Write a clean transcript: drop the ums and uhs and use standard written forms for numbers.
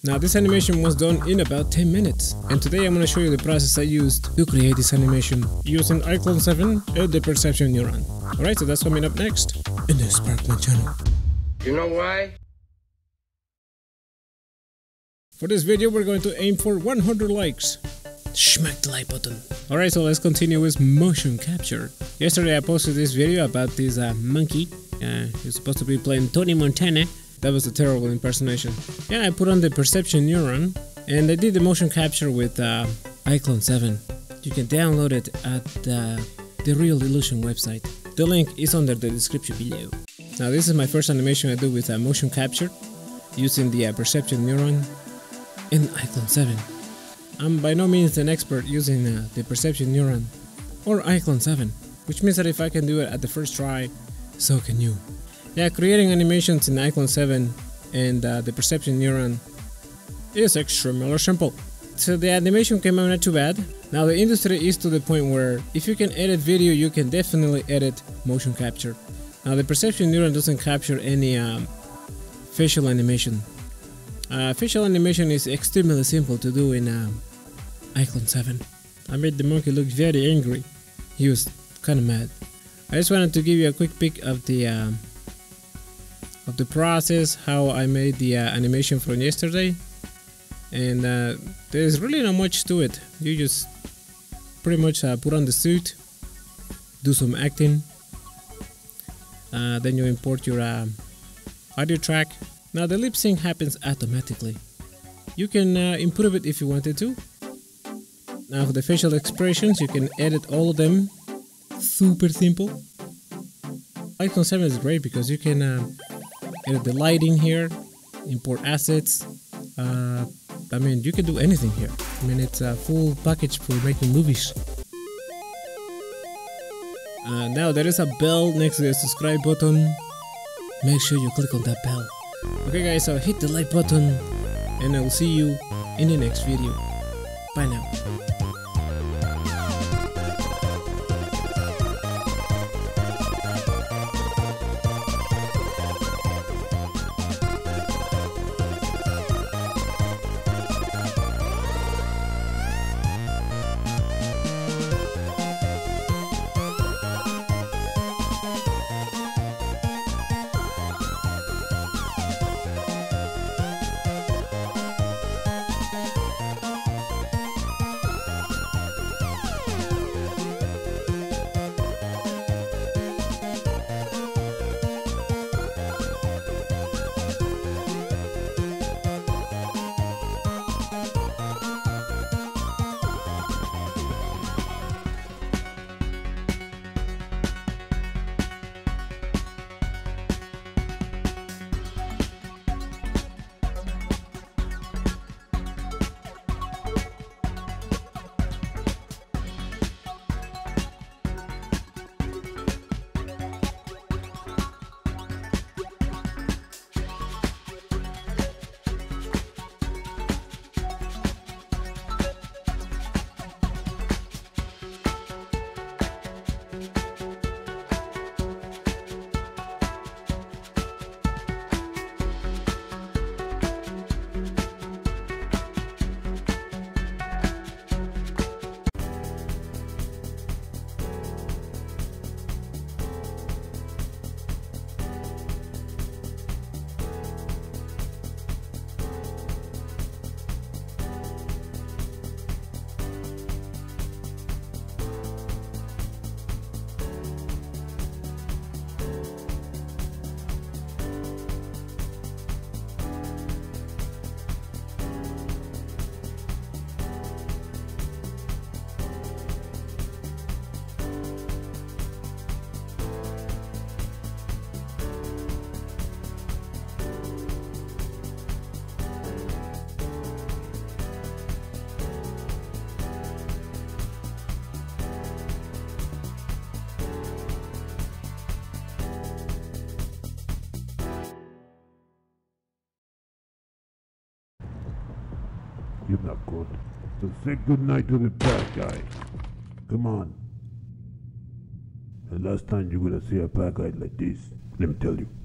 Now this animation was done in about 10 minutes, and today I'm going to show you the process I used to create this animation using iClone 7 and the Perception Neuron. Alright, so that's coming up next in the Sparckman channel. You know why? For this video we're going to aim for 100 likes. Smack the like button. Alright, so let's continue with motion capture. Yesterday I posted this video about this monkey. He's supposed to be playing Tony Montana. That was a terrible impersonation. Yeah, I put on the Perception Neuron and I did the motion capture with iClone 7. You can download it at the realillusion website. The link is under the description below. Now this is my first animation I do with motion capture using the Perception Neuron in iClone 7. I'm by no means an expert using the Perception Neuron or iClone 7, which means that if I can do it at the first try, so can you. Yeah, creating animations in iClone 7 and the Perception Neuron is extremely simple. So the animation came out not too bad. Now the industry is to the point where if you can edit video, you can definitely edit motion capture. Now the Perception Neuron doesn't capture any facial animation. Facial animation is extremely simple to do in iClone 7. I made the monkey look very angry. He was kind of mad. I just wanted to give you a quick peek of the process, how I made the animation from yesterday. And there's really not much to it. You just pretty much put on the suit, do some acting, then you import your audio track. Now the lip sync happens automatically. You can improve it if you wanted to. Now for the facial expressions, you can edit all of them. Super simple. iClone 7 is great because you can edit the lighting here, import assets. I mean, you can do anything here. I mean, it's a full package for making movies. Now there is a bell next to the subscribe button. Make sure you click on that bell. Okay guys, so hit the like button and I will see you in the next video. Bye now. You're not good. So say goodnight to the bad guy. Come on. The last time you're gonna see a bad guy like this, let me tell you.